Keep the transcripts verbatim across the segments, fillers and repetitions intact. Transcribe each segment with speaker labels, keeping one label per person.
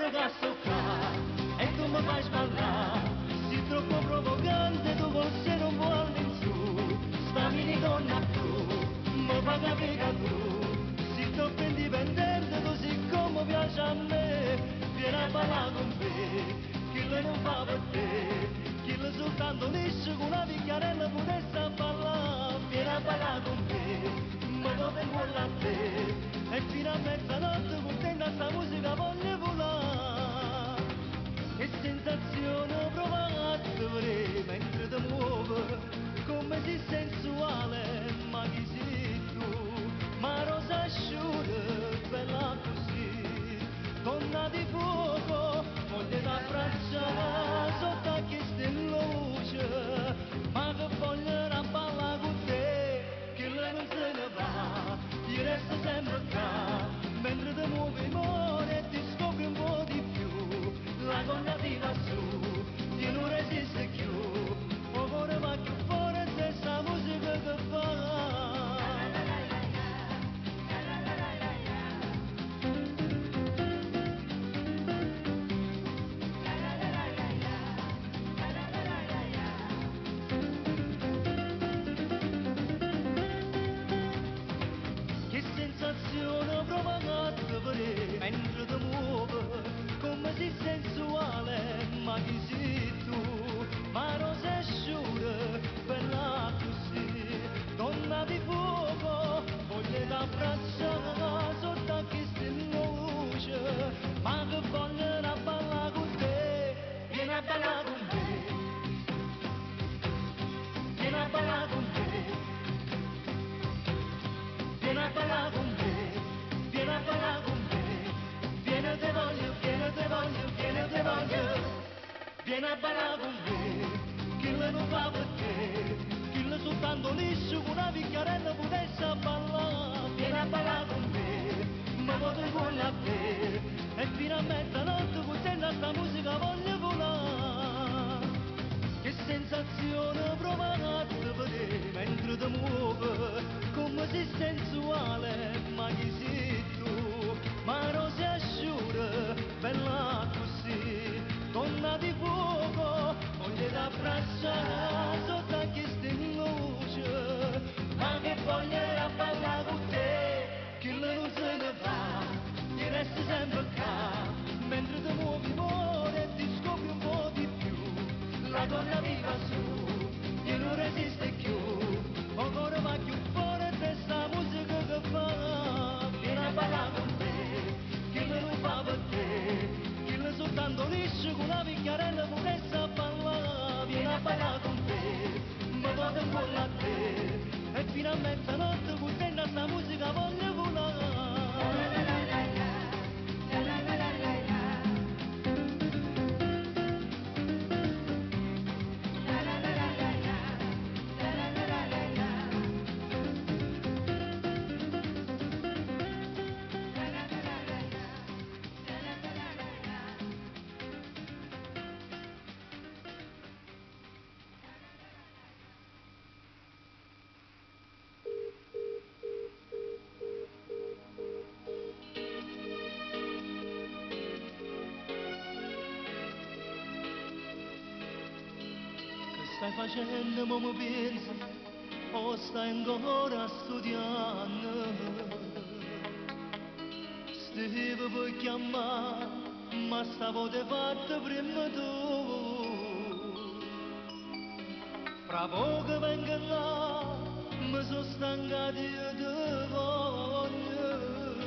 Speaker 1: a soccare e tu mi fai sballare. Sei troppo provocante, tu forse non vuoi in su. Stammi donna tu, mi fa capire che tu sei troppo indipendente, così come piace a me. Vieni a ballare con me, chi le non fa per te, chi le soltanto liscio con una picchiarella potesse ballare. Vieni a ballare con me, ma dove vuole a te, e fino a mezzanotte contenta sta musica voglio volare. Che sensazione provate vedere mentre ti muove, come sei sensuale, ma chi sei tu? Ma rosa asciutta, bella così, donna di fuoco, voglio t'abbracciare sotto a questa luce, ma che voglio una balla con te, che lei non se ne va, io resto sempre qua, mentre ti muovi amore e ti scopri un po' di più, la gonna ti va su, io non resisto più, o cuore va più forte sta musica che fa. Che sensazione provocata vedere mentre ti muove, come sei sensuale, ma chi sei tu? Ma rosa asciutta, bella così, donna di fuoco, voglio t'abbracciare sotto a questa luce, ma che voglio una balla con te, vieni a ballare con me, vieni a ballare con me. Vieni a ballare con me, vieni a ballare con me, vieni te voglio, vieni te voglio, vieni te voglio, vieni a ballare con me, chi le non fa per te, chi le soltanto liscio con una picchiarella potesse ballare, vieni a ballare con me, ma voglio voglio a te, e fino a mezzanotte contenta sta musica voglio volare. Che sensazione provate vedere mentre ti muove, come sei sensuale, ma chi sei tu? Ma rosa asciutta, bella così, donna di fuoco, voglio t'abbracciare sotto a questa luce, ma che voglio a ballare con te, chi le non se ne va, io resto sempre qua, mentre ti muovi amore e ti scopri un po' di più. La donna viva su, io non resiste più, ancora va più forte sta musica che fa. Vieni a ballare con me, chi le non fa per te, chi le soltanto liscio con una picchiarella potesse ballare. Vieni a ballare con me, ma vado in cuore a te, e fino a mezzanotte contenta sta musica voglio volare. Stai facendo, ma mi pensi, o stai ancora studiando? Stavo per chiamare, ma stavo di fatto prima tu. Fra poco vengo là, mi sono stancato io ti voglio.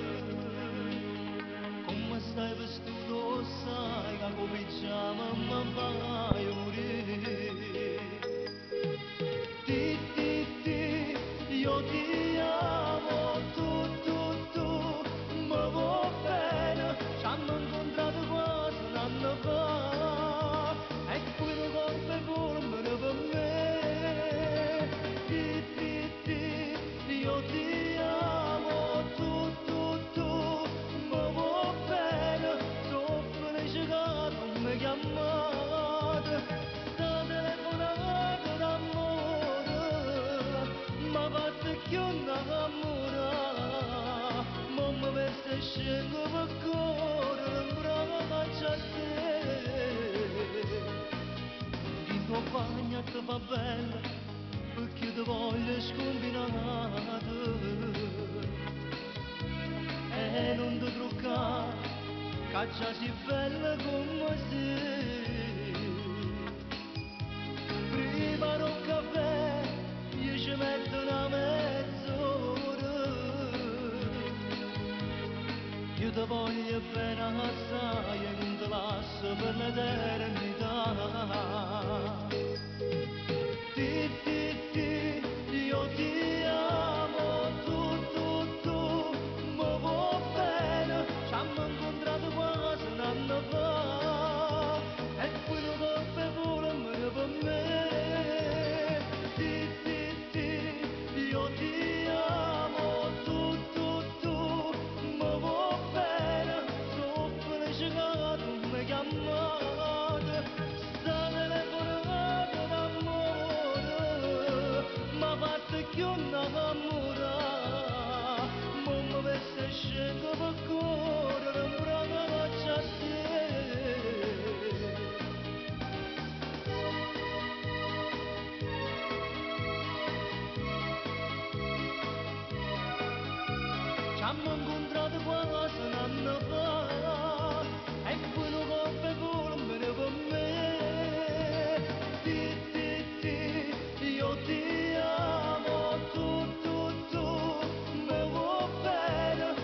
Speaker 1: Come stai vestito, sai che cominciamo a fare morire. Ti, ti, ti, io ti amo, tu, tu, tu, mi vuoi bene, ci hanno incontrato quasi un anno fa, e qui non compre formule per me. Ti, ti, ti, io ti amo, tu, tu, tu, mi vuoi bene, sono felice che non mi chiamare. fa bella perché ti voglio scombinata e non ti truccare che già si bella come sei. Prima un caffè io ci metto una mezz'ora, io ti voglio bene assai e non ti lascio per l'eternità. Ti, ti, ti, io ti amo, tu, tu, tu, mi vuoi bene, ci abbiamo incontrato quasi un anno fa, e quello colpevole me per me. Ti, ti, ti, io ti amo, tu, tu, tu, mi vuoi bene, sono felice che tu mi chiamate, sta telefonata d'amore, ma parte che un innamora, ma mi avesse scelto per correre un bravo faccia a te. Ci abbiamo incontrato quasi un anno fa e quello colpevole me ne per me. Ti, ti, ti, io ti amo, tu, tu, tu, mi vuoi bene.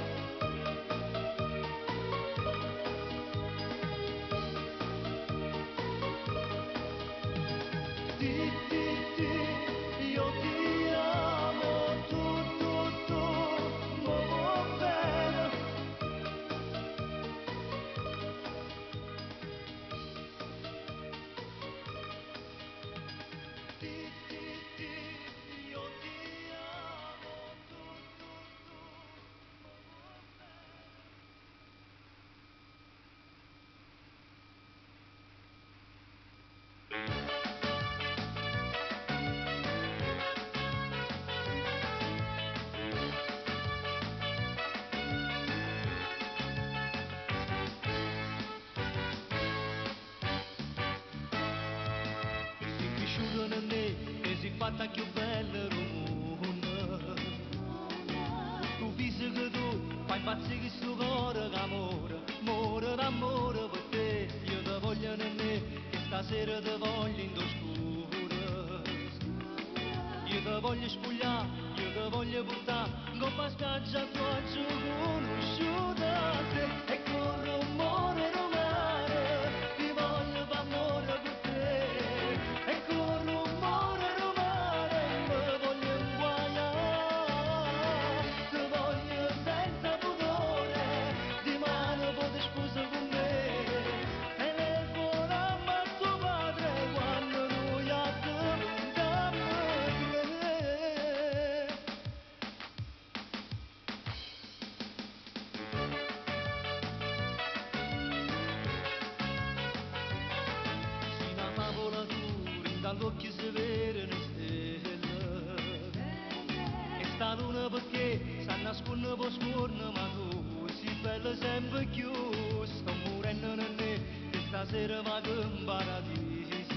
Speaker 1: Ti, ti, ti, io ti amo, tu, tu, tu, mi vuoi bene. Ti, ti, ti, io ti amo, tu, tu, tu, mi vuoi bene. Si cresciuto in me e si fatta più bella rumore. Tu pensi che tu fai impazzire questo cuore d'amore, amore d'amore per te. Io ti voglio in me e stasera ti voglio in scuro. Io ti voglio spogliare, io ti voglio portare in coppa spiaggia tua giù conosciuta te. E con rumore romano ti voglio fare amore con te. E con rumore romano mi voglio inguaiare. Ti voglio senza pudore, di mano poter sposare con me. Telefonammo a tuo padre quando noi addormentammo tre. Si una favola dura, in dall'occhio si vede una stella. E sta luna perché sta nasconde per scorno, ma tu si bella sempre più. Sto morendo in me, e stasera vado in paradiso.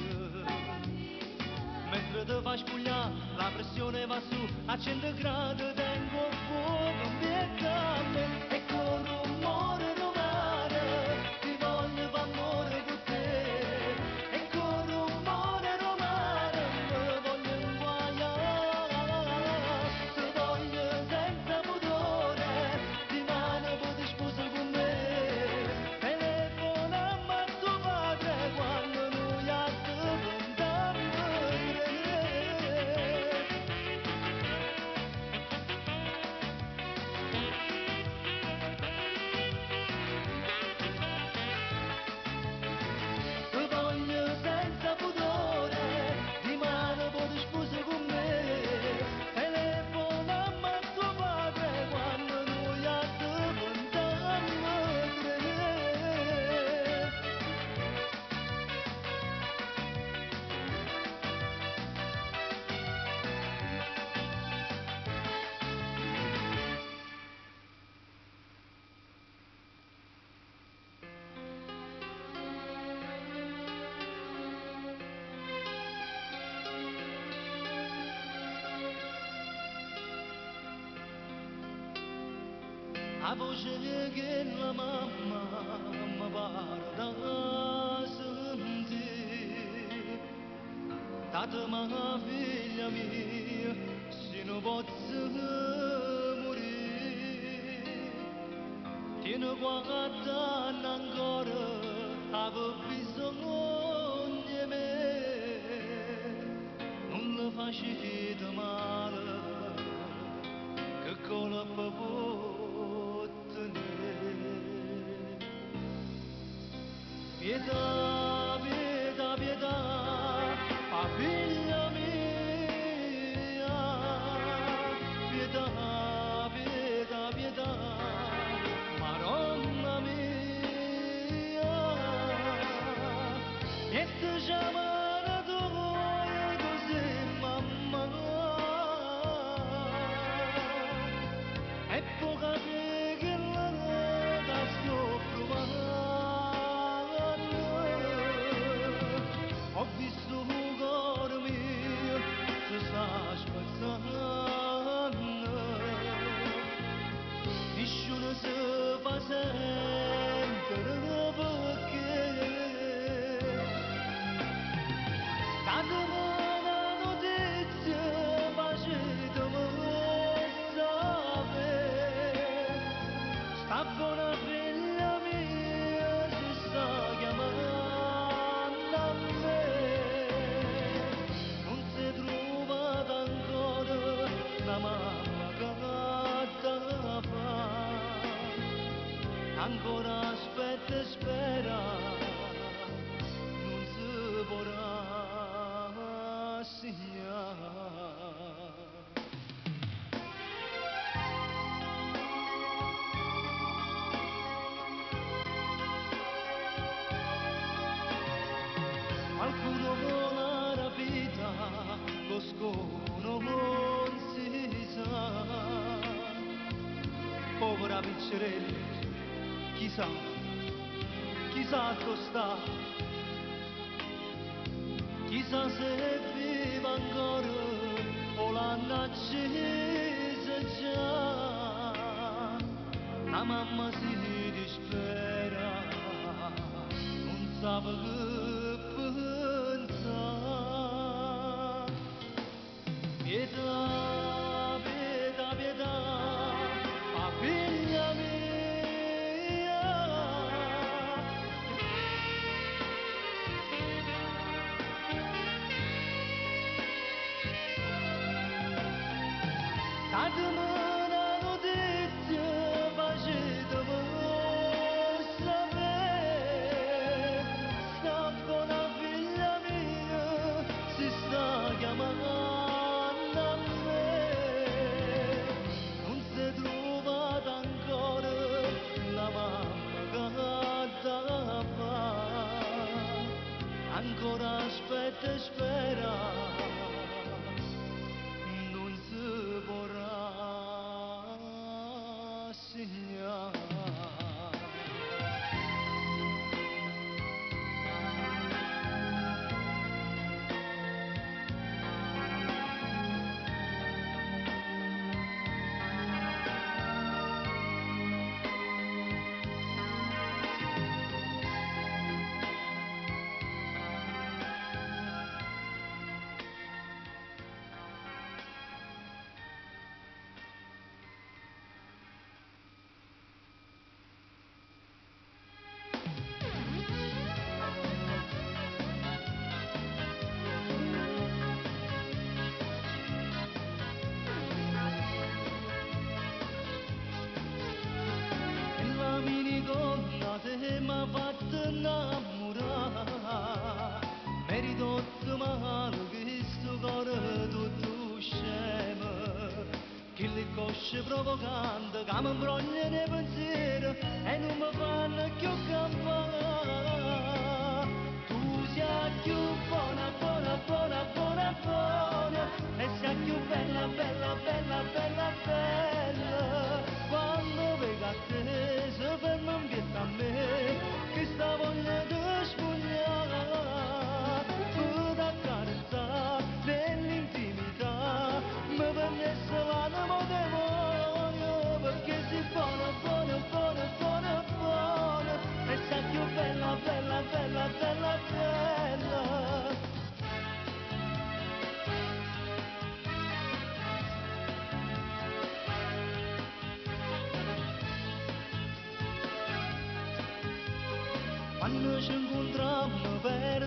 Speaker 1: Mentre ti fai spogliare, la pressione va su a cento gradi, tengo il fuoco in fiamme. E con rumore romano ti voglio fare amore con te. E con rumore romano mi voglio inguaiare. Ti voglio senza pudore, di mano poter sposare con me. Telefonammo a tuo padre quando noi addormentammo tre. la voce che la mamma mi pare da sentire. Tata ma figlia mia, se non posso morire, tieni guardando ancora, avevo bisogno di me, non le facete male, che colpa può tenere. Pietà, pietà, pietà, a figlia mia, pietà, pietà, pietà, Madonna mia, niente chiamare tu così mamma, e poi capire che la vita sto provando. Ho visto un cuore mio si sta spezzando, nessuno si fa sentire perché datemi una notizia, facetemi sapere, sta buona figlia mia si sta chiamando a me. Non si è trovata ancora la mamma che da fare, ancora aspetta e spera, non si potrà segnare. Qualcuno vuole la vita, lo scono non si sa. Povera piccerella, chissà, chissà dove sta, chissà se è viva ancora o l'hanno accesa già. La mamma si dispera, non sa che pensare. Pietà, pietà, pietà, a figlia mia, datemi una notizia, facetemi sapere, sta buona figlia mia si sta chiamando a me. Non si è trovata ancora la mamma che da fare, ancora aspetta e spera, non si potrà segnare. Minigonna te m'ha fatto innamorare, mi ridotto male che sto cuore tutto scemo, che le cosce provocante che mi imbrogliano nei pensieri e non mi fanno più campare. Tu sei più buona, buona, buona, buona, buona, e sei più bella, bella, bella, bella, bella, quando vedo a te si ferma un pietto a me, che sta voglia di spugnare, per accarezzare nell'intimità, mi prendesse l'animo demonio, perché si buona, buona,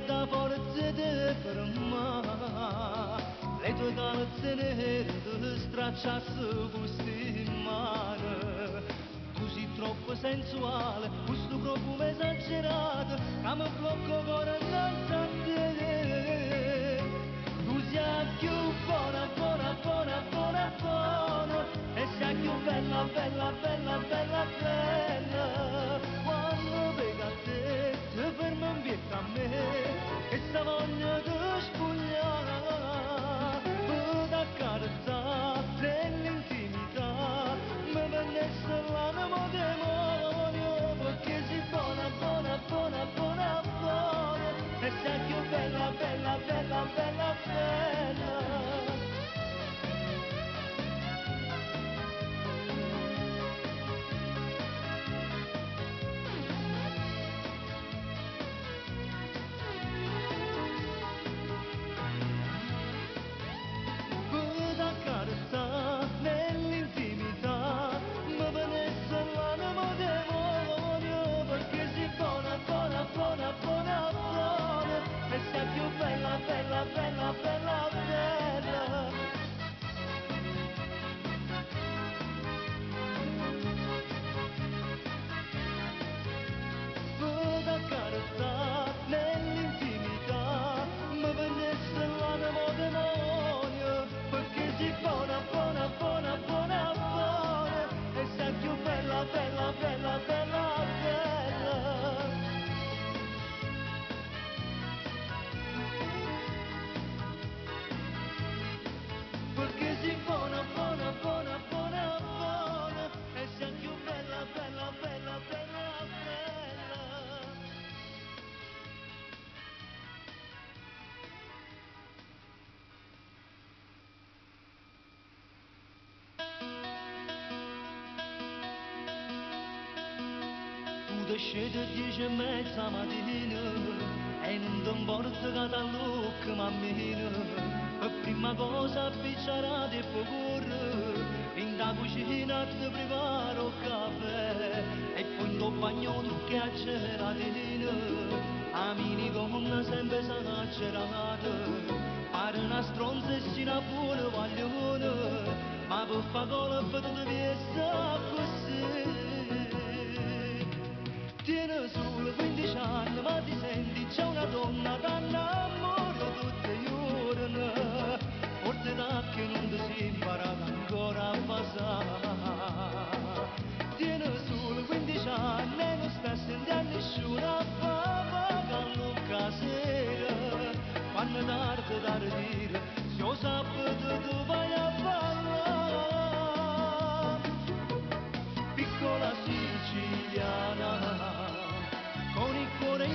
Speaker 1: da forza di fermare, le tue calze nere ti stracciasse questi in mano. Tu sei troppo sensuale, questo profumo esagerato, che mi blocco ancora innanzi a te. Tu sei più buona, buona, buona, buona, buona, e sei più bella, bella, bella, bella, bella. Quando vedo a te, ti fermo in pietà a me, e sta voglia di spogliare, per accarezzare nell'intimità, mi venisse l'animo demonio, perché sei buona, buona, buona, buona, buona, e sei più bella, bella, bella, bella, bella. Nell'intimità mi venisse l'animo demonio, perché sei buona, buona, buona, buona, buona, e sei più bella, bella, bella, bella, bella. Vado a carezzare nell'intimità, mi venisse l'animo demonio, perché sei buona, buona, buona, buona, buona, e sei più bella, bella, bella, bella, bella. Perché sei buona, buona, buona, buona, buona, e sei più bella, bella, bella, bella, bella. Tu ti scedi a dieci e mezza mattina e non ti porti che da lucca mammina. E prima cosa appicciarate e poi corre, in da cucina ti preparo il caffè e poi in tuo bagno tu che acceleratino. A mini gonna sempre esagerata, pare una stronza e si una buona guaglione, ma per fa cola per tutte piezza così. Tieni solo quindici anni ma ti senti già una donna, t'annamoro tutte le giorni, forse da che non ti si imparata ancora a passare. Tieni solo quindici anni e non stai sentendo nessuno a papà sera, quando tardi da ridire, se lo sabato tu vai a ballare. Piccola siciliana, con il cuore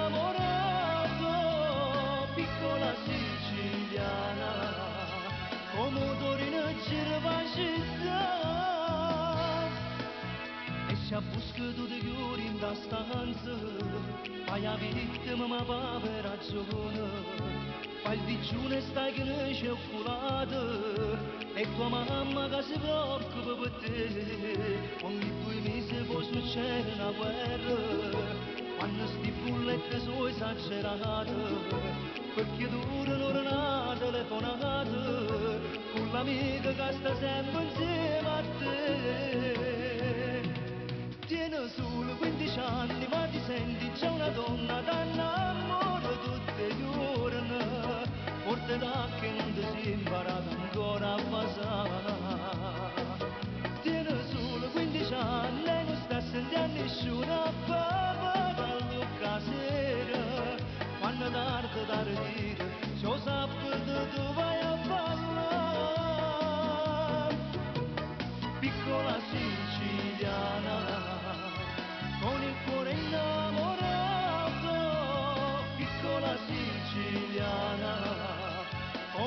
Speaker 1: innamorato, piccola siciliana, come motorino gira la città, e se a busca tu di chiuri in da stanza, fai a vittima ma per ragione. Fai il digiuno e stai che ne c'è occulato, e tua mamma che si preoccupa per te. Ogni due mesi può succedere una guerra, quando sti bulletti sono esagerate, perché durano una telefonata, con l'amica che sta sempre insieme a te. Tieni solo quindici anni ma ti senti già una donna, t'annamoro tutte le giorni, forse da che non ti si imparata ancora a passare. Tieni solo quindici anni e non sta sentendo nessuno a papà dall'occa sera, quando tardi da ridire, se lo sabato tu vai a ballare. Piccola siciliana, con il cuore innamorato, piccola siciliana,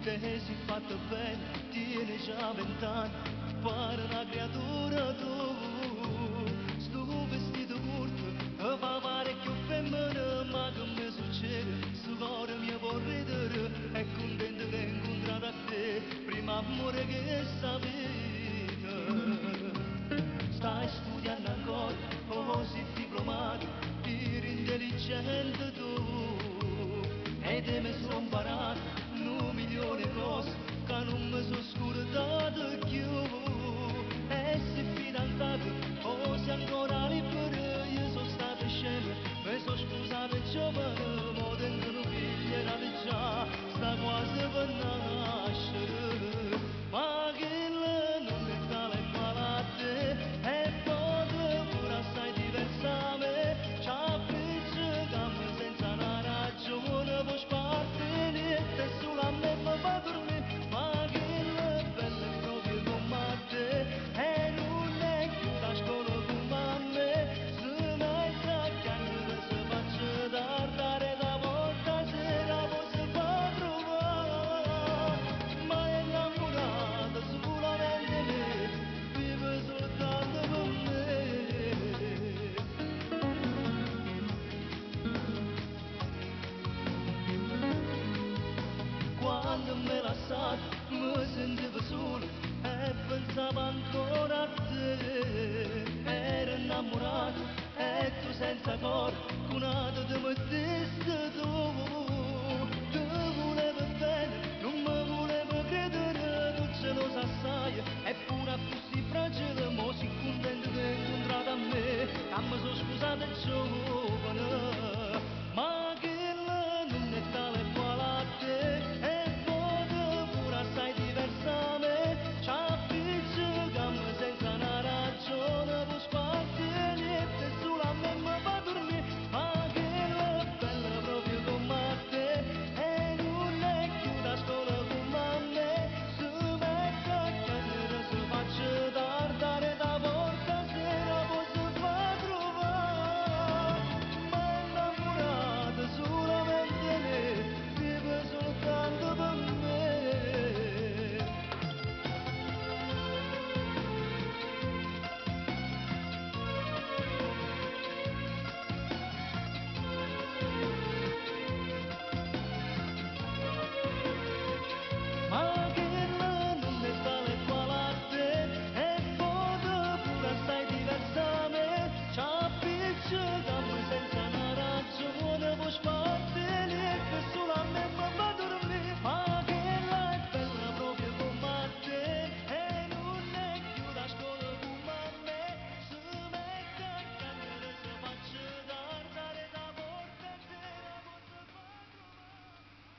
Speaker 1: te si fatta bene, tieni già vent'anni, pare una creatura tu. Sto vestito corto, fa parecchio femmina, ma che mi succede? Sto cuore mi può ridere, è contento che ho incontrato a te, prima amore che sta vita. Stai studiando ancora, oh sei diplomato, eri intelligente tu. E te mi sono imparato un milione di cose che non mi sono scordato più. E se fidanzato, o se ancora libero, io sono stato scemo, mi sono sposato giovane, mo tengo un figlio e già sta quasi per nascere. Ma che non è tale e quale a te, e poi pure assai diversa a me, c'ha pizza gamma senza una ragione, può spartenere solo a me mi fa dormire, ma che bella è proprio come a te, e non è più da scuola come a me, se mette a chiamare si faccia tardare da volta sera poi si fa trovare, ma è innamorata solamente me, vive soltanto per me. Quando me lasciato mi sentivo solo e pensavo ancora a te. Ero innamorato e tu senza cuore, con altro ti mettesti tu. Ti volevo bene, non mi volevo credere, tu ce lo sai, eppure a fossi fragile, mo si contento che hai incontrato a me, che mi sono scusato giovane. Ma che non è tale e quale a te, e poi pure assai diversa a me, c'ha pizza gamma senza una ragione, può spartire niente solo a me mi fa dormire, ma che bella proprio come a te, e non è più da scuola come a me, si mette a chiamare, si faccia tardare da volta sera, poi si fa trovare, ma è innamorata solamente me, vive soltanto per me. Ma che non è tale e quale a te, e poi pure assai diversa a me, c'ha pizza gamma senza una ragione, può spartire che solo a me mi fa dormire, ma che là è bella proprio come a te, e non è più da scuola come a me, si mette a chiamare, si faccia tardare da volta sera, poi si fa trovare.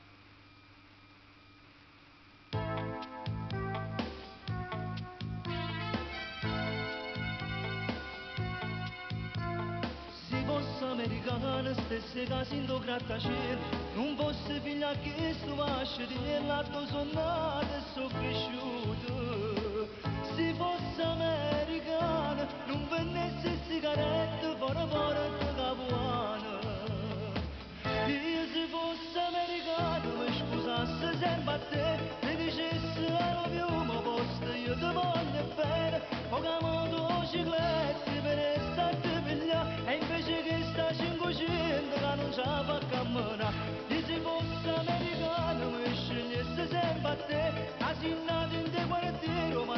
Speaker 1: Se fosse americana, stesse casi in do grattacielo, non fosse figlia che sto vasce di l'altro sono nato e sono cresciuto. Se fosse americana, non vendesse sigarette fuori fuori da Capuana. Io se fosse americano mi scusasse sempre a te, mi dicesse I love you, ma posto io ti voglio bene, poca motociclette per starti piglia, e invece che sta cinquecento che non ce la fa camminare. Io se fosse americano mi scegliesse sempre a te, casi nato in te quartiere,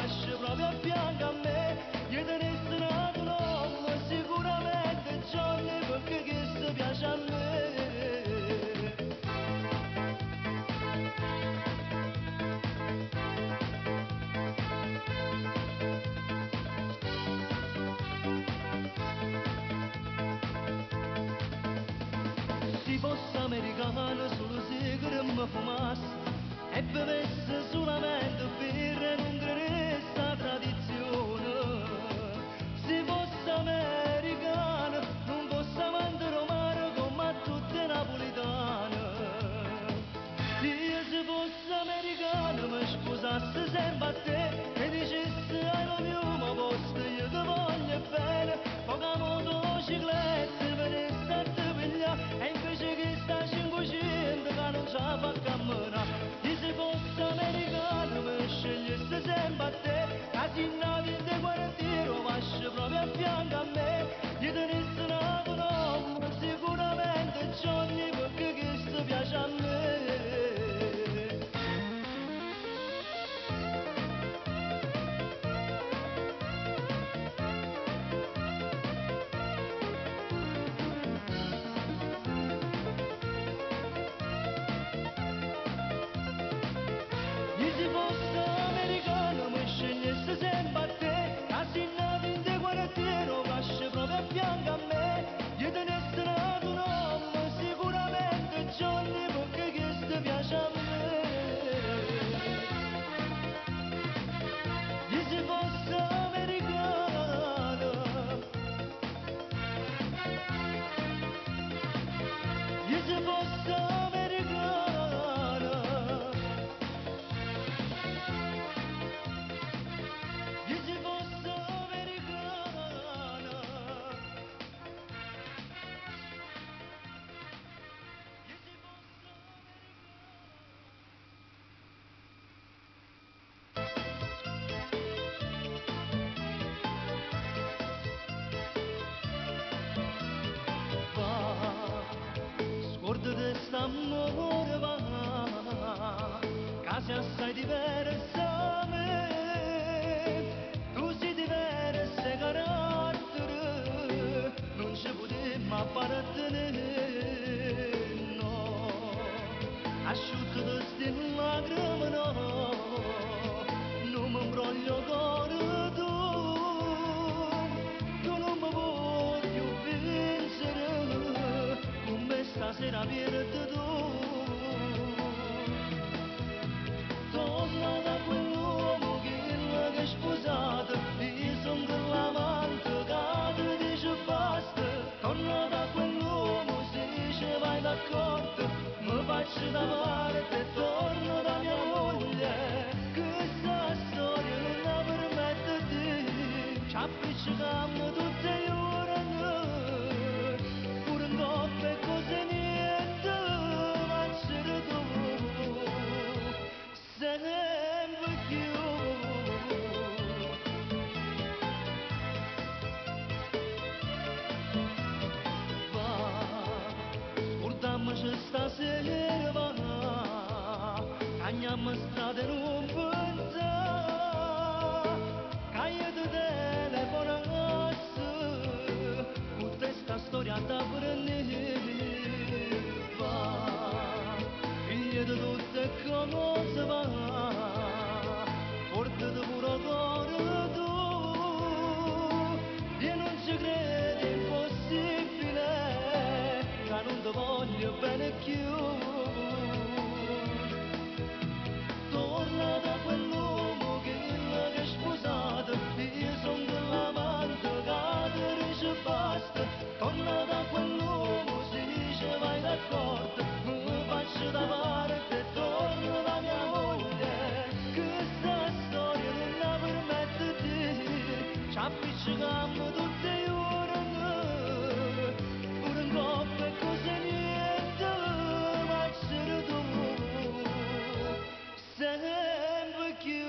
Speaker 1: quest'amore va, casi assai diverse a me, tu sei diverse carattere, non ci potremmo appartenere, no, asciutto destino lacrime no, non mi imbroglio cuore tu, io non mi voglio vincere, con me stasera vieni tu. Torna da quell'uomo che è sposato, io sono quell'amante che ti dice basta. Torna da quell'uomo se dice vai d'accordo, mi faccio da parte e torno da mia moglie. Questa storia non la permette di, ci appiccichiamo tutte le ore, pure in coppia e cose niente, ma c'era tu. Sempre più va, scordiamoci stasera va, tagliamo strade e non pensare, che io ti telefonassi, con questa storia da prendere va, figlia di tutte cose va, forte di puro cuore tu, io non ci credo, è impossibile, che non ti voglio bene più. Torna da quell'uomo che è sposato, io sono quell'amante che ti dice basta. Torna da quell'uomo si dice vai d'accordo, mi faccio da parte e torno da mia moglie. Questa storia non la permette di, ci appiccichiamo tutte le ore, pure in coppia e cose niente, ma c'era tu, sempre più.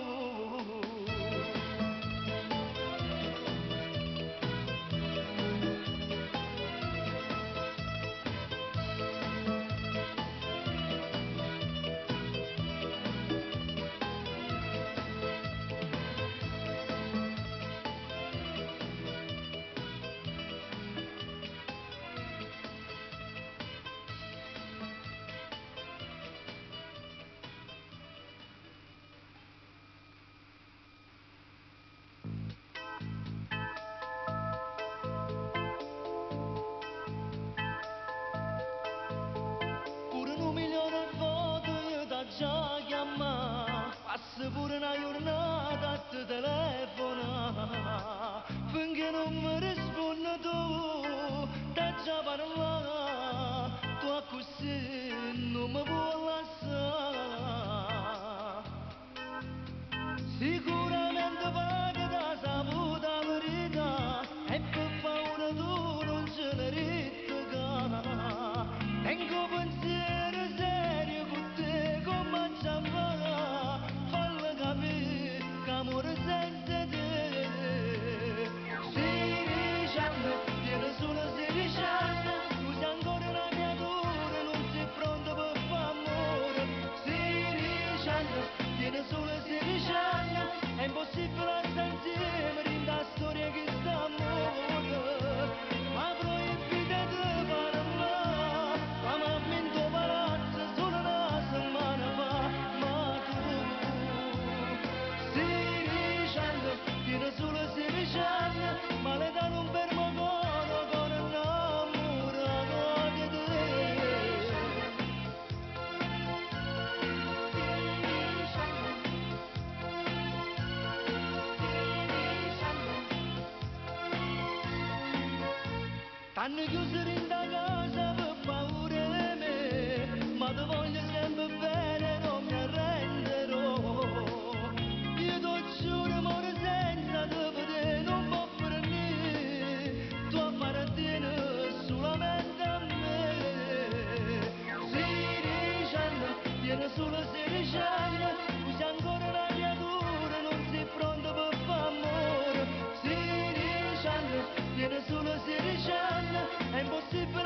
Speaker 1: Pure un milione di volte io t'ho già chiamato, passa pure una giornata a te telefona, finché non mi rispondi tu, t'ho già parlato, tu a così non mi puoi lasciare. Sicuramente vado da saputa verità, e per paura tu non ce ne rittica. Tengo pensiero serio con te come ciambala, falla capire che amore senza te. Sedici anni, tiene solo sedici anni, tu sei ancora una creatura, non sei pronto per fare amore. Sedici anni, tiene solo sedici anni, è impossibile stare insieme, rinda storia che sta amore. Ma proibite di parlare, la mamma in tuo palazzo solo una settimana fa, ma tu sedici anni, tiene solo sedici anni, ma l'età non ferma ancora con innamorato di te. T'hanno chiuso in da casa per paura di me, ma ti voglio sempre bene, non mi arrenderò. Io ti giuro, amore, senza te vedere non può finire, tu appartieni solamente a me. Sedici anni, tieni solo sedici anni, tu sei ancora una creatura, non sei pronto per fare amore. Sedici anni, tiene solo sedici anni, è impossibile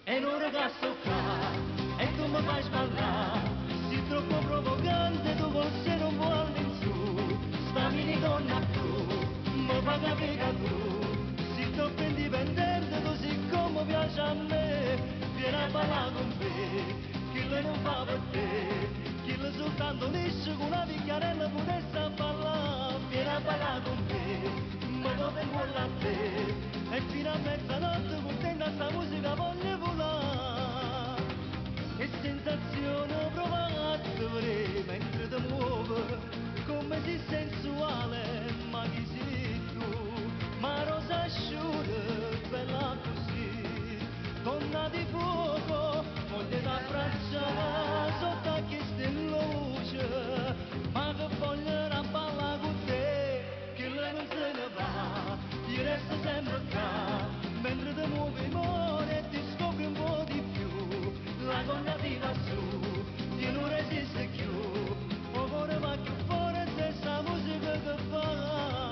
Speaker 1: è un ragazzo qua e tu mi fai sballare, sei troppo provocante, tu forse non vuoi in su, stammi donna tu, mi fa capire che tu, sei troppo indipendente così come piace a me, vieni a ballare con me, chi lo non fa per te, chi lo soltanto liscio con una picchiarella potesse ballare, vieni a ballare con me, ma dove vuole a te, e fino a mezzanotte contenta sta musica voglio volare, che sensazione ho provato vorrei mentre ti muovo, come sei sensuale, ma chi sei tu, ma rosa asciutta, bella così, donna di fuoco, voglio t'abbracciare sotto a questa luce, ma che voglio una balla con te, che lei non se ne va, io resto sempre qua, mentre ti muovi amore e ti scopri un po' di più, la donna ti va su, io non resisto più, o cuore va più forte sta musica che fa.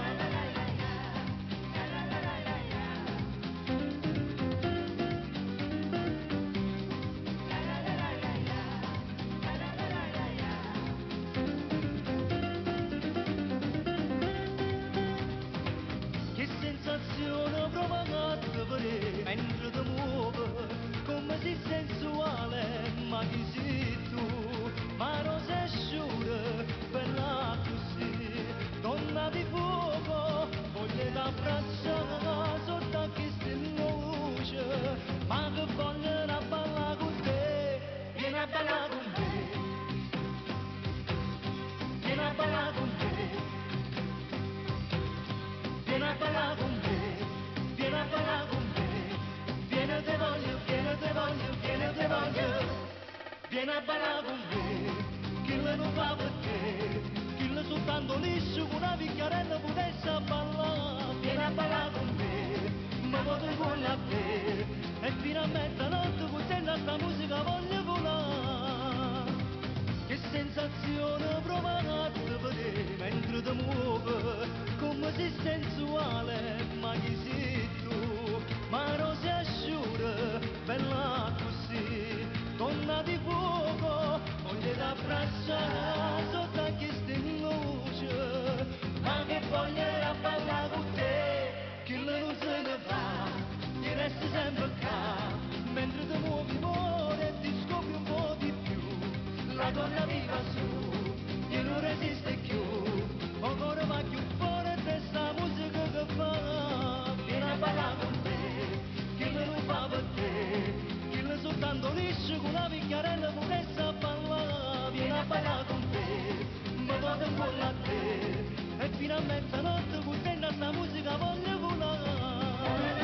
Speaker 1: Che sensazione provocata per te, mentre ti muovo, come sei sensuale, ma chi sei tu, ma rosa asciutta, bella così, donna di fuoco, voglio t'abbracciare sotto a questa luce, ma che voglio una balla con te, vieni a ballare con me, vieni a ballare con me. Vieni a ballare con me, vieni a ballare con me, vieni te voglio, vieni te voglio, vieni te voglio, vieni a ballare con me, chi le non fa per te, chi le soltanto liscio con una picchiarella potesse ballare, vieni a ballare con me, ma voglio voglio a te, e fino a mezzanotte contenta sta musica voglio volare. Che sensazione provata per te mentre ti muovo, come sei sensuale, ma chi sei tu, ma rosa asciutta, bella così, donna di fuoco, voglio t'abbracciare sotto a questa luce, ma che voglio a ballare con te, che lei non se ne va, io resto sempre qua, mentre ti muovi amore e ti scopri un po' di più. La donna viva su, io non resiste più, ancora va più forte sta musica che fa, vieni a ballare con me, che me lo fa per te, che le soltanto liscio con una picchiarella potesse ballare, vieni a ballare con me, ma vado in cuore a te, e fino a mezzanotte contenta sta musica voglio volare.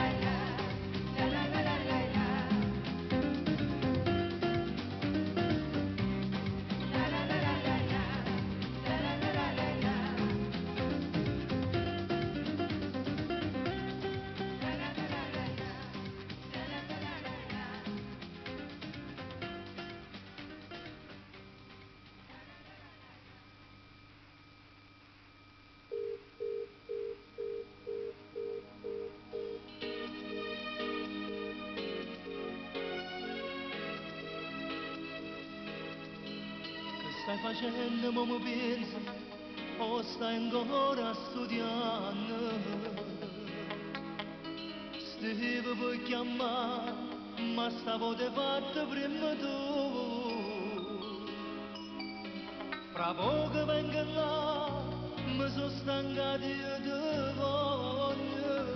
Speaker 1: Stai facendo, ma mi pensi, o stai ancora studiando? Stavo per chiamare, ma stavo di fatto prima tu. Fra poco vengo là, mi sono stancato io ti voglio.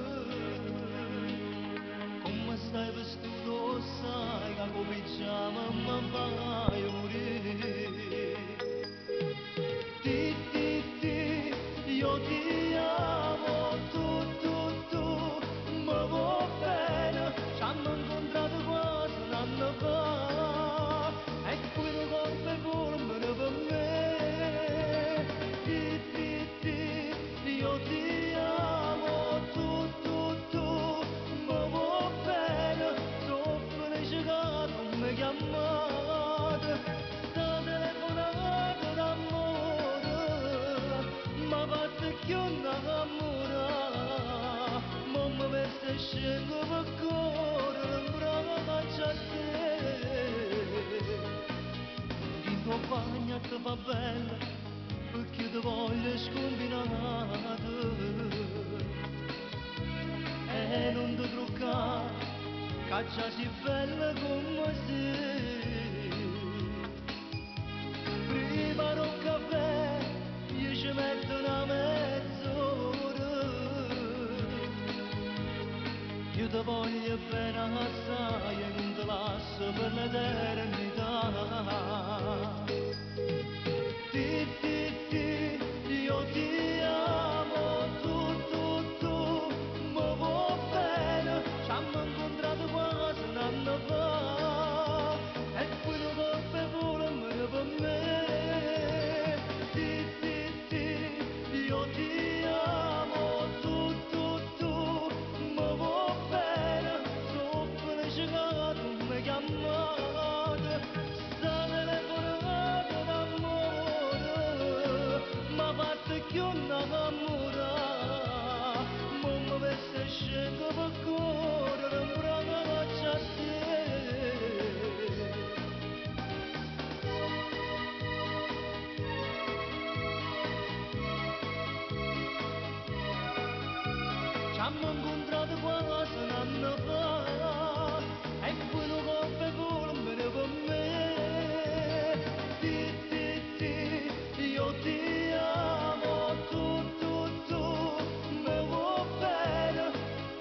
Speaker 1: Come stai vestito, sai che cominciamo, ma vai a morire. Ti, ti, ti, io ti amo, tu, tu, tu, mi vuoi bene, ci hanno incontrato quasi un anno fa, e qui non colpe formano per me. Ti, ti, ti, io ti amo, tu, tu, tu, mi vuoi bene, sono felice che non mi chiamate, sta telefonata d'amore, ma fatte più innamorata, ma mi veste scendo per cuore, brava. c'è te. Di compagna che va bella, perché ti voglio scombinata. E non ti truccare, che già si bella come sei. Prima un caffè, io ci metto una mezz'ora. Io ti voglio bene assai e non ti lascio per l'eternità. Ti, ti, ti, io ti amo, tu, tu, tu, mi vuoi bene. Ci abbiamo incontrato quasi un anno fa e quello colpevole me per me. Ti, ti, ti, io ti amo, tu, tu, tu, mi vuoi bene. Sono felice che tu mi chiamate, sta telefonata d'amore, ma parte che un innamora. Ma mi avesse scelto per correre un bravo a te. Ci abbiamo incontrato quasi un anno fa e quello colpevole me ne per me. Ti, ti, ti, io ti amo, tu, tu, tu, mi vuoi bene.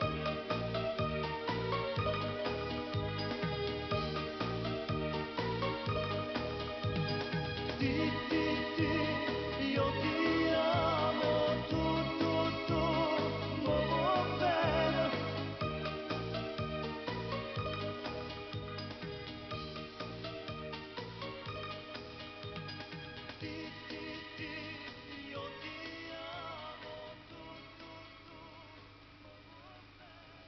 Speaker 1: Ti, ti, ti, io ti amo, tu, tu, tu, mi vuoi bene. Ti, ti, ti, io ti amo, tu, tu, tu, mi vuoi bene.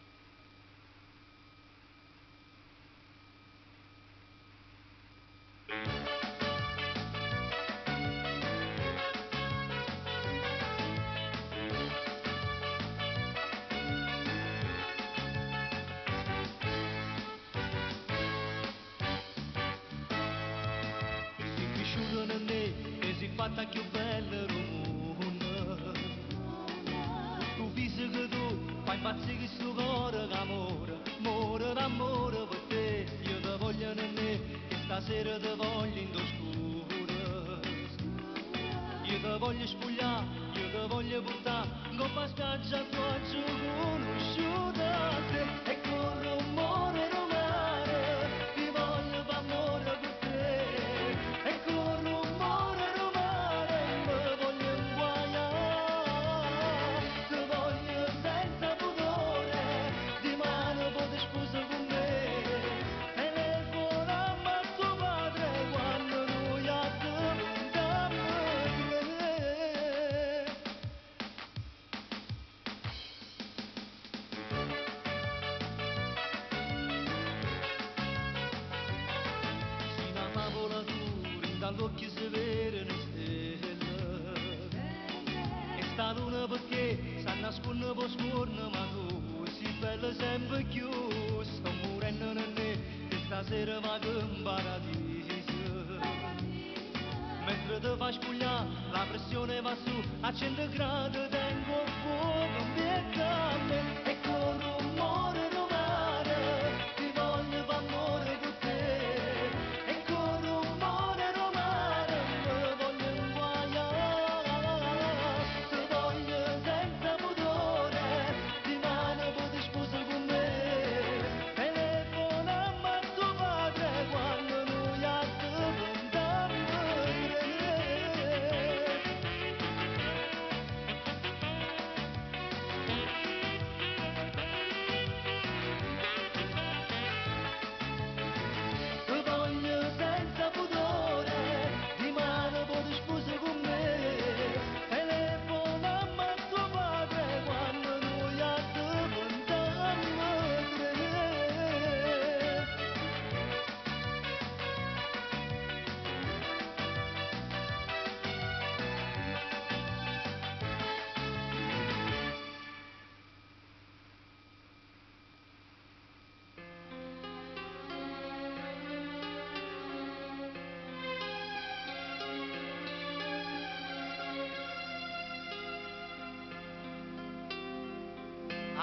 Speaker 1: Si cresciuto in me e si fatta più bella rumore. Tu pensi che tu fai impazzire questo cuore d'amore, amore d'amore per te. Io ti voglio in me e stasera ti voglio in scuro. Io ti voglio spogliare, io ti voglio portare in coppa spiaggia tua giù conosciuta te. E con rumore romano ti voglio f'amore con te. E con rumore romano mi voglio inguaiare. Ti voglio senza pudore, di mano poter sposare con me. Telefonammo a tuo padre quando noi addormentammo tre. Si una favola dura, dall'occhio si vede le stelle. E sta luna perché sta nasconde per scorno, ma tu si bella sempre più. Sto morendo in me e stasera vado in paradiso. Mentre ti fai spogliare, la pressione va su a cento gradi, tengo il fuoco in fiamme. E con rumore romano ti voglio f'amore con te. E con rumore romano mi voglio inguaiare. Ti voglio senza pudore, di mano poter sposare con me. Telefonammo a tuo padre quando noi addormentammo tre.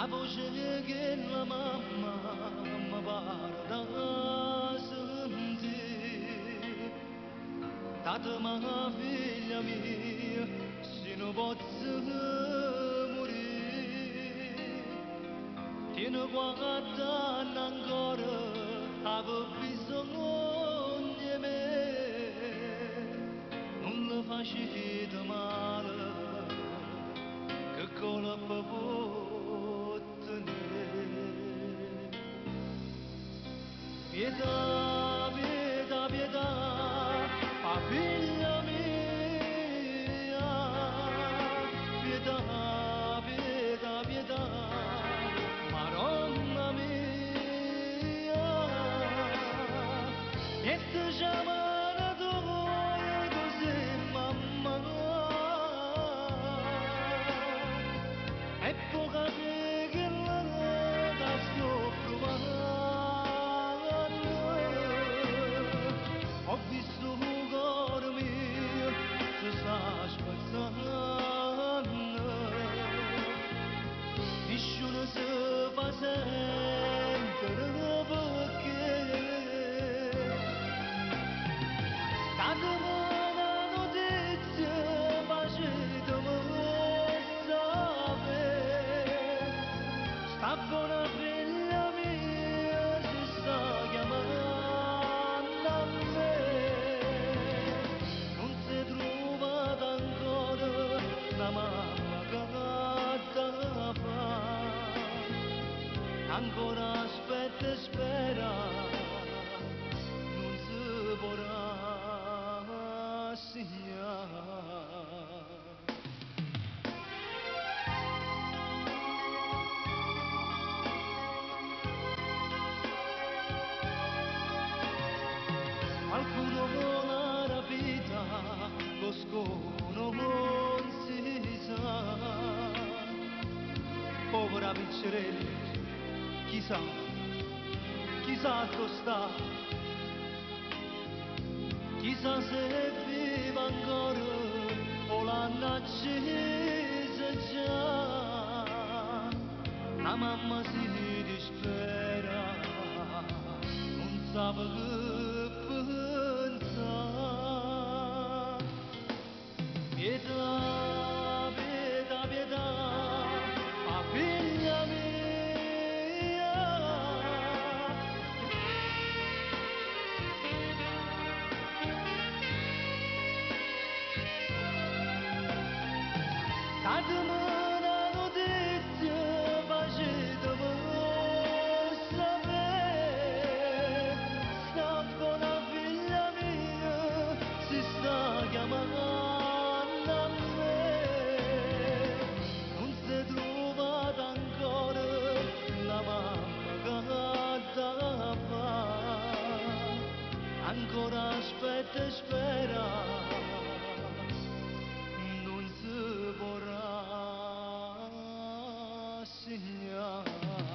Speaker 1: la voce che la mamma mi pare da sentire. Tata ma figlia mia, se non posso morire, tieni guardando ancora, avevo bisogno di me, non le facete male, che colpa può tenere. Pietà, pietà, pietà, a figlia mia, pietà, pietà, pietà, Madonna mia, niente chiamare tu così mamma, e poi capire che la vita sto provando. Ho visto un cuore mio si sta spezzando, nessuno si fa sentire perché datemi una notizia, facetemi sapere, sta buona figlia mia si sta chiamando a me. Non si è trovata ancora la mamma che da fare, ancora aspetta e spera, non si potrà segnare. Qualcuno vuole la vita, lo scono non si sa. Povera piccerella, chissà, chissà dove sta, chissà se è viva ancora o l'hanno accesa già. La mamma si dispera, non sa che pensare. Pietà, pietà, pietà, a figlia mia, datemi una notizia, facetemi sapere, sta buona figlia mia si sta chiamando a me. Non si è trovata ancora la mamma che da fare, ancora aspetta e spera, non si potrà segnare.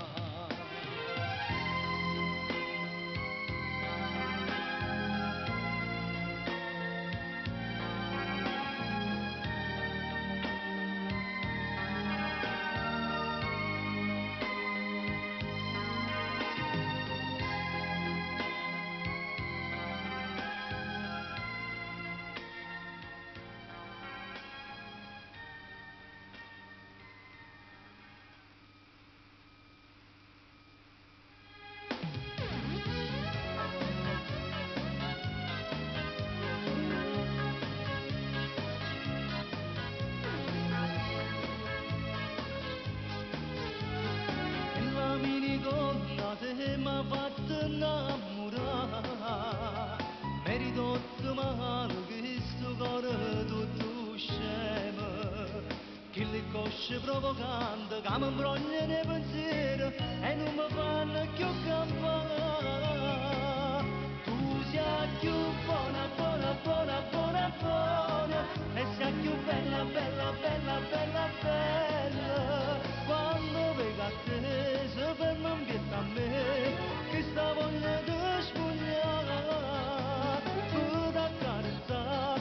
Speaker 1: Minigonna te m'ha fatto innamorare, mi ridotto male che sto cuore tutto scemo, che le cosce provocante che mi imbrogliano nei pensieri e non mi fanno più campare. Tu sei più buona, buona, buona, buona, buona, e sei più bella, bella, bella, bella, bella, quando vedo a te si ferma un pietto a me, che sta voglia di spugnare, per accarezzare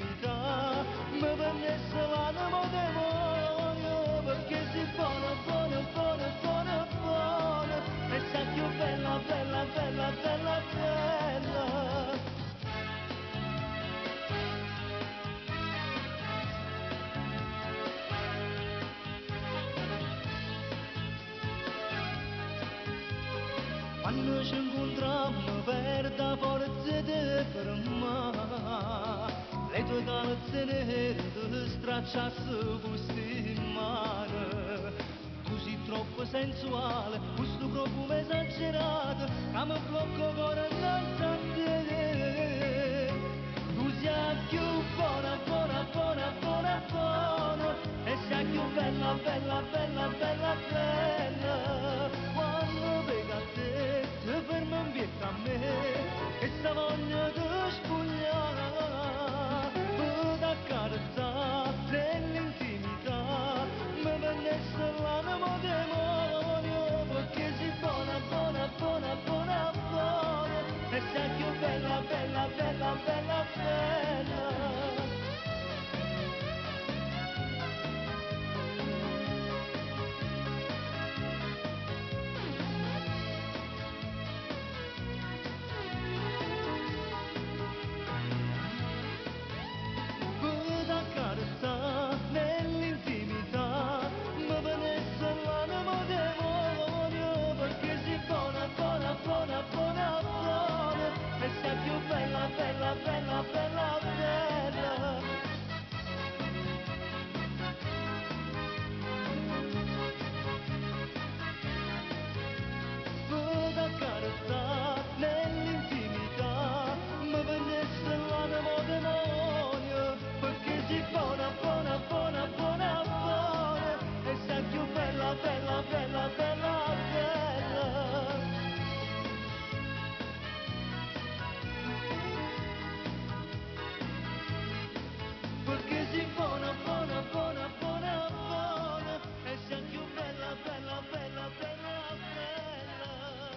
Speaker 1: nell'intimità, mi prendesse l'animo demonio, perché si buona, buona, ci incontrammo per da forza di fermare. Le tue calze nere ti stracciasse questi in mare. Tu sei troppo sensuale, questo profumo esagerato, che mi blocco ancora innanzi a te. Tu sei più buona, buona, buona, buona, buona, e sei più bella, bella, bella, bella, bella. Quando vedo a te, ti fermo in pietà a me, e sta voglia di spogliare, per accarezzare nell'intimità, mi venisse l'animo demonio, perché sei buona, buona, buona, buona, buona, e sei più bella, bella, bella, bella, bella. Nell'intimità mi venisse l'animo demonio, perché sei buona, buona, buona, buona, buona, e sei più bella, bella, bella, bella, bella. Vado a carezzare nell'intimità, mi venisse l'animo demonio, perché sei buona, buona, buona, buona, buona, e sei più bella, bella, bella, bella, bella. Perché sei buona, buona, buona, buona, buona, e sei più bella, bella, bella, bella, bella.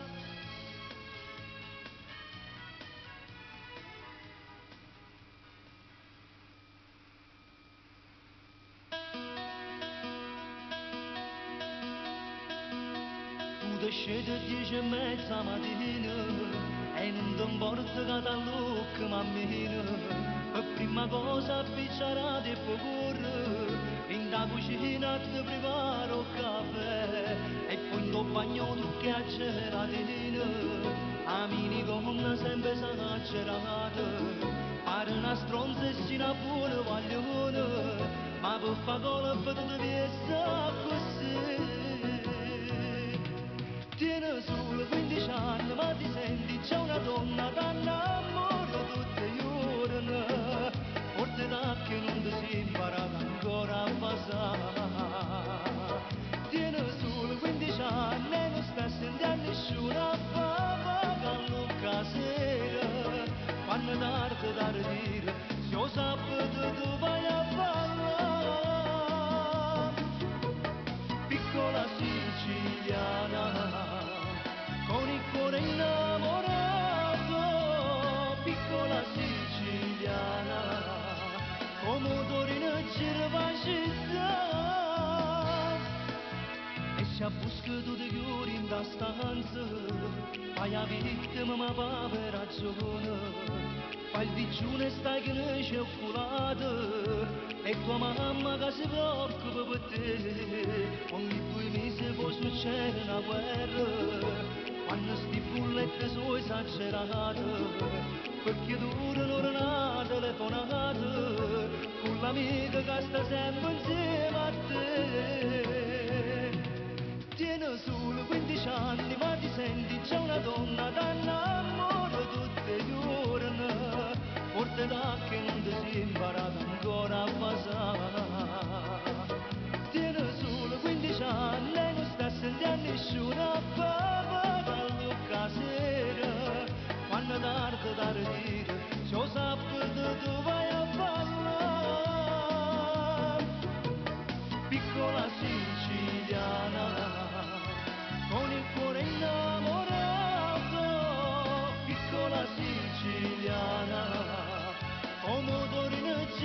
Speaker 1: Tu ti scedi a dieci e mezza mattina e non ti porti che da lucca mammina. E prima cosa appicciarate e poi corre in da cucina ti preparo il caffè e poi in tuo bagno tu che acceleratino a mini gonna sempre esagerata pare una stronza e si una buona guaglione ma per fa cola per tutte piezza così. Tieni solo quindici anni ma ti senti già una donna da innamoro tutte le giorni, forse da che non ti si impara ancora a passare. Tieni solo quindici anni e non stai sentendo nessuno a fare che Luca sera, quando tardi da ridire, se lo sabato tu vai a ballare. Piccola siciliana, con il cuore innamorato, piccola siciliana, come motorino gira la città, e se a busca tu di chiuri in da stanza, fai a vittima ma per ragione. Fai il digiuno e stai che ne c'è occulato e tua mamma che si preoccupa per te. Ogni due mesi può succedere una guerra quando sti bulletti sono esagerate perché durano una telefonata con l'amica che sta sempre insieme a te. Tieni solo quindici anni ma ti senti già una donna da innamoro tutte le giorni, forse da che non ti si imparato ancora a passare. Tieni solo quindici anni e non sta sentendo nessuno a fare da Luca sera, quando tardi da ridire, se lo sabato tu vai a ballare. Piccola siciliana, con il cuore innamorato, piccola siciliana, come motorino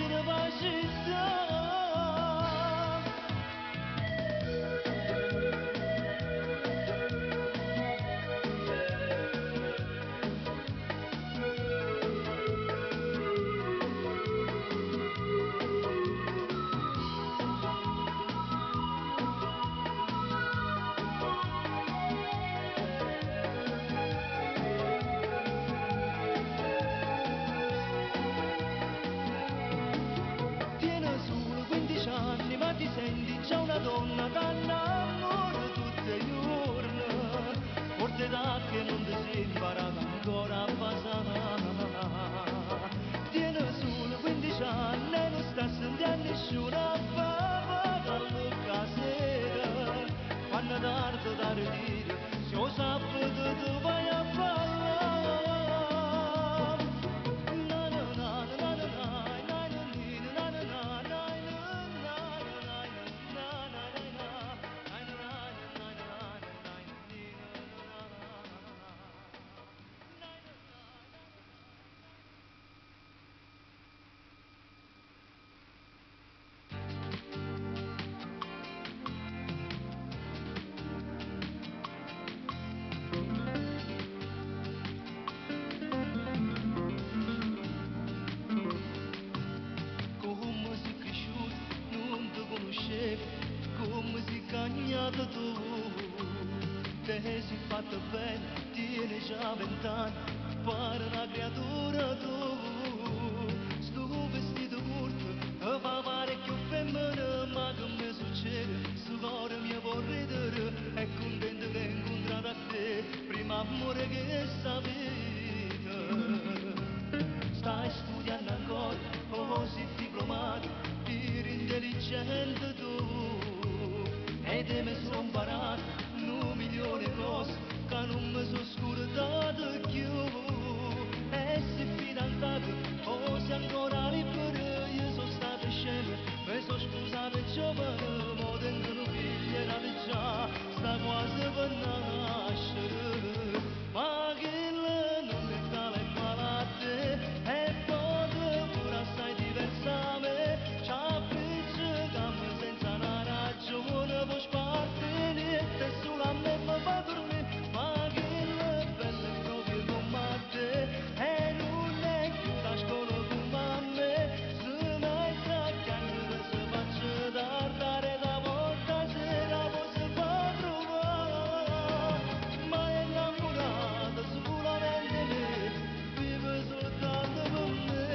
Speaker 1: te sei fatta bene, tieni già vent'anni, pare una creatura tu. Sto vestito corto, fa parecchio femmina, ma che mi succede? Sto cuore mi può ridere, è contento che ho incontrato a te, prima amore che sta vita. Stai studiando ancora, oh sei diplomato, eri intelligente tu, e te mi sono imparato un milione di cose che non mi sono scordate più. E sei fidanzato, oh sei ancora libero, io sono stato scemo, mi sono sposato giovane, mo tengo un figlio e nato già, sta quasi per nascere. Ma che non è tale e quale a te, e poi pure assai diversa a me, c'ha piccicammo senza una ragione, puoi sparti niente solo a me mi fa dormire, ma che bella è proprio come a te, e non è più da scuola come a me, se mette a chiamare si faccia tardare da volta sera poi si fa trovare, ma è innamorata solamente me, vive soltanto per me.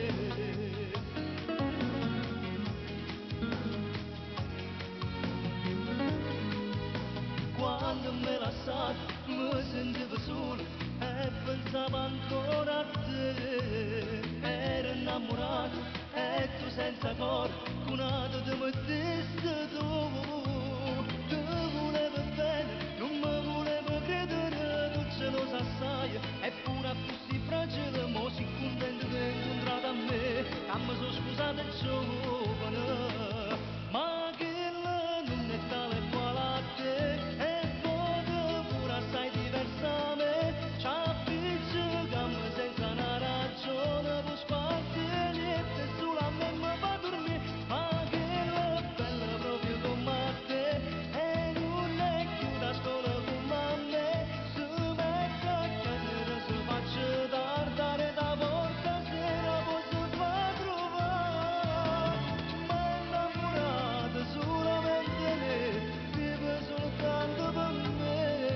Speaker 1: Quando me lasciato mi sentivo solo e pensavo ancora a te, ero innamorato e tu senza cuore, con altro ti mettesti tu, ti volevo bene, non mi volevo credere, tu ce lo sai, eppure a fossi fragile, mo si contento che hai incontrato a me, che mi sono scusato giovane, ma che non è tale e quale a te, e poi pure assai diversa a me, c'ha piccicammo senza una ragione, puoi sparti niente solo a me mi fa dormire, ma che bella proprio come a te, e non è più da scuola come a me, si mette a chiamare, si faccia tardare da volta sera, poi si fa trovare, ma è innamorata solamente me, vive soltanto per me.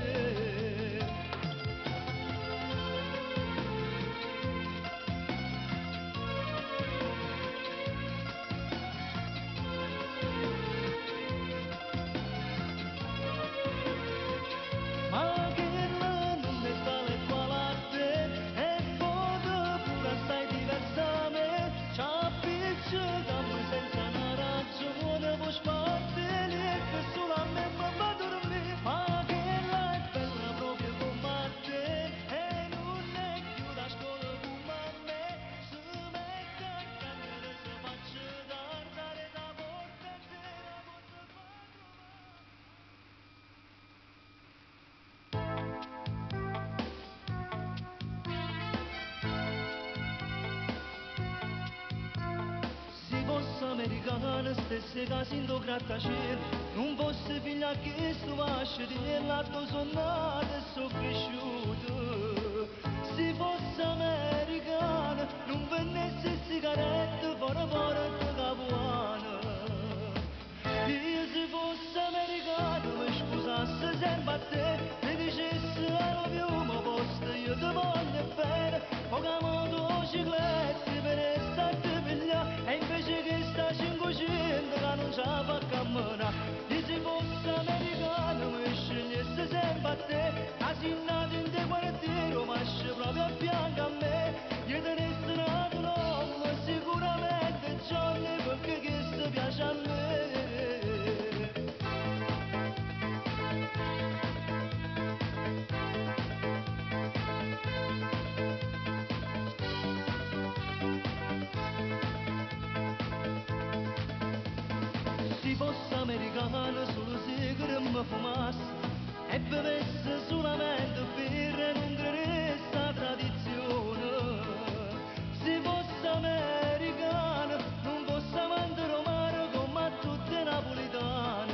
Speaker 1: Ma che non è tale e quale a te, e poi pure assai diversa a me, c'ha piccicammo senza una ragione, puoi sparti niente solo a me mi fa dormire, ma che là è bella proprio come a te, e non è più da scuola come a me, si mette a chiamare, si faccia tardare da volta sera, poi si fa trovare. Se fosse americana, stesse casi in do grattacielo, non fosse figlia che sto vasce di l'altro sono nato e sono cresciuto. Se fosse americana, non vendesse sigarette fuori fuori da Capuana. Io se fosse americano mi scusasse sempre a te, mi dicesse I love you, ma posto io ti voglio bene, poca motociclette per starti piglia, e invece che sta cinquecento che non ce la fa camminare. Io se fosse americano mi scegliesse sempre a te, casi nato in te quartiere, ma esce proprio a fianco a me, io tenessi nato l'uomo sicuramente Johnny, perché che si piace a me. Se fosse americano solo se che mi fumasse e bevesse solamente birra e non credesse a tradizione. Se fosse americano non fosse amante romano come a tutte napolitane.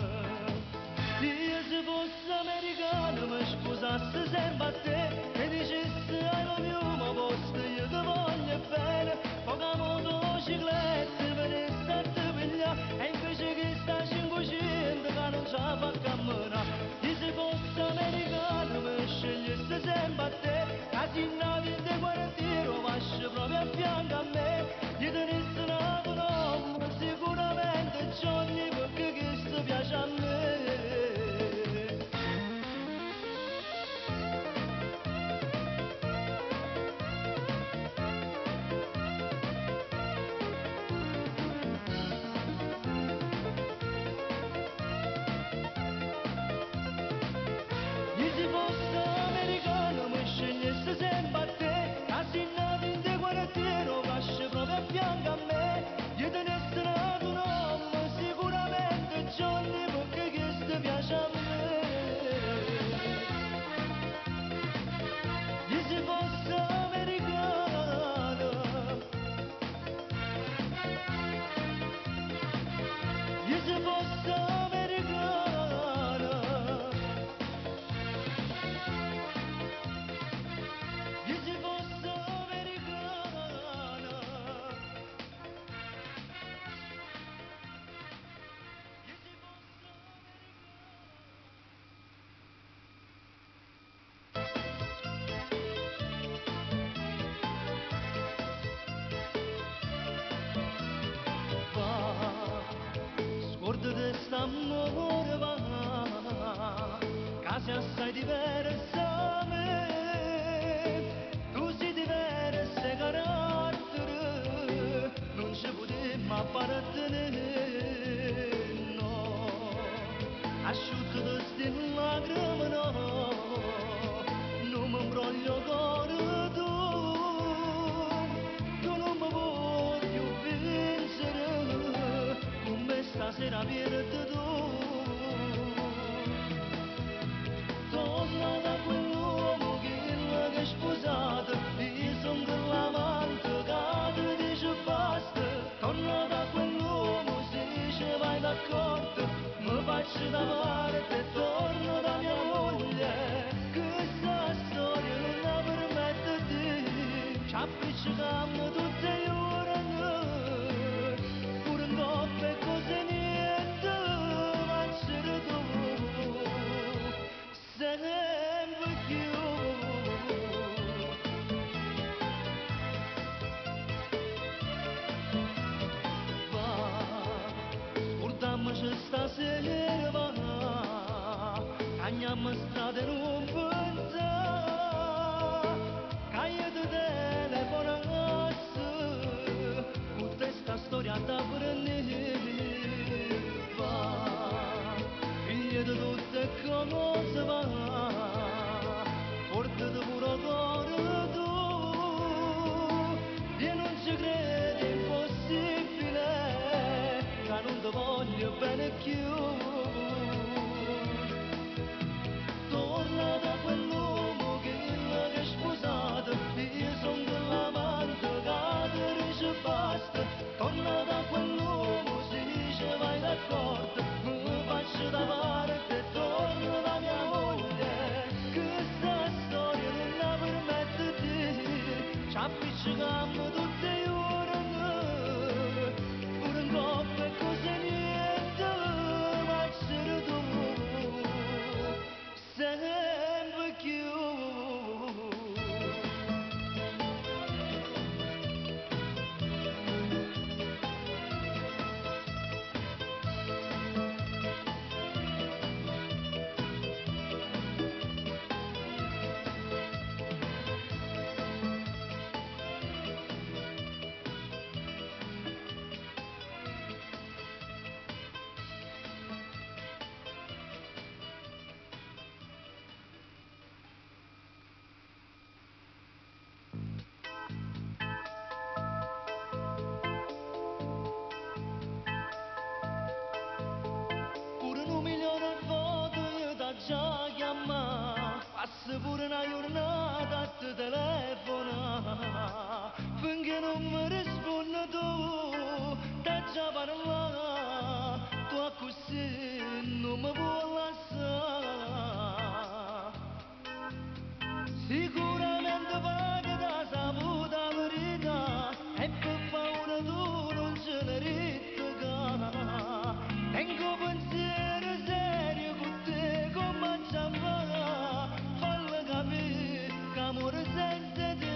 Speaker 1: Io se fosse americano mi sposasse sempre a te e dicesse I love you, ma posto io ti voglio bene, poca motociclette per starti piglia, e invece che sta cinquecento che non ce la fa camminare. Io se fosse quest'amore va, casi assai diversamente, tu sei diversa carattere, non ci potremmo appartenere, no, asciutto destino lacrime no, non mi imbroglio cuore tu, io non mi voglio vincere, con me stasera vieni tu. Torna da quell'uomo che è sposato, io sono quell'amante che ti dice basta. Torna da quell'uomo se dice vai d'accordo, mi faccio da parte e torno da mia moglie. Questa storia non la permette di, ci appiccichiamo tutte le ore, pure in coppia e cose niente, ma c'era tu. Sempre più va, scordiamoci stasera va, tagliamo strade e non pensare, che io ti telefonassi, con questa storia da prendere va, figlia di tutte cose va, forte di puro cuore tu, io non ci credo, è impossibile, che non ti voglio bene più. Torna da quell'uomo che è sposato, io sono quell'amante che ti dice basta. Torna da quell'uomo se dice vai d'accordo, mi faccio da parte e torno da mia moglie. Questa storia non la permette di, ci appiccichiamo tutte le ore, pure in coppia e cose niente, ma c'era tu, sempre più. Pure un milione di volte io t'ho già chiamato, passa pure una giornata a te telefonare, finché non mi rispondi tu, t'ho già parlato, tu a così non mi puoi lasciare. Sicuramente vado da saputa la verità, e per paura tu non ce ne rittica. Tengo pensiero serio con te come ciambala, falla capire che amore senza te.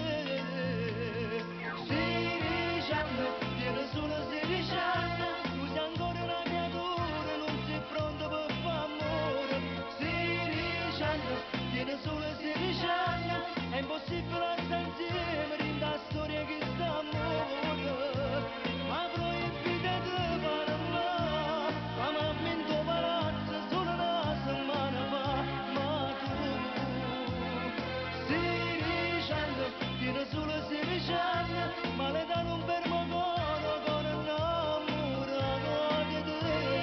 Speaker 1: Sedici anni, tiene solo sedici anni, tu sei ancora una creatura, non sei pronto per fare amore. Sedici anni, tiene solo sedici anni, è impossibile stare insieme, rinda storia che sta amore. Ma proibite di parlare, la mamma in tuo palazzo solo una settimana fa, ma tu sedici anni, tiene solo sedici anni, ma l'età non ferma ancora con innamorato di te.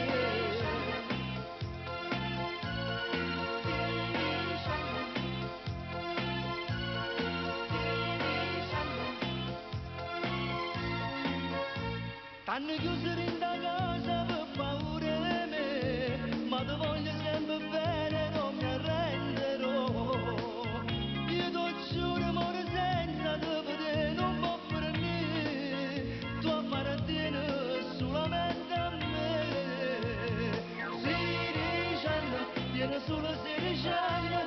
Speaker 1: T'hanno chiuso in da casa per paura di me, ma ti voglio sempre bene, non mi arrenderò. Io ti giuro, amore, senza te vedere non può finire, tu appartieni solamente a me. Sedici anni, tieni solo sedici anni,